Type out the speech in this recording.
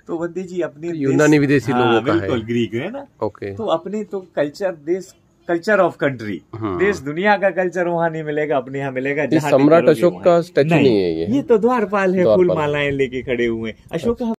तो बंदी जी अपनी यूनानी विदेशी लोगों का है, बिल्कुल ग्रीक है ना। ओके। तो अपने तो कल्चर, देश कल्चर ऑफ कंट्री, देश दुनिया का कल्चर वहाँ नहीं मिलेगा, अपने यहाँ मिलेगा। सम्राट अशोक का स्टैचू नहीं है ये तो द्वारपाल है, फूल द्वारपाल। मालाएं लेके खड़े हुए। अशोक